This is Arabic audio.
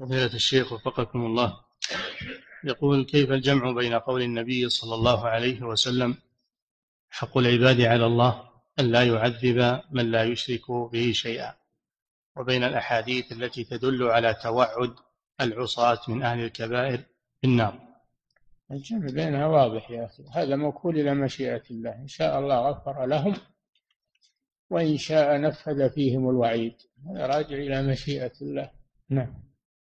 فضيلة الشيخ وفقكم الله، يقول: كيف الجمع بين قول النبي صلى الله عليه وسلم: حق العباد على الله أن لا يعذب من لا يشرك به شيئا، وبين الأحاديث التي تدل على توعد العصاة من أهل الكبائر بالنار؟ الجمع بينها واضح يا أخي، هذا موكول إلى مشيئة الله، إن شاء الله غفر لهم وإن شاء نفذ فيهم الوعيد، هذا راجع إلى مشيئة الله. نعم.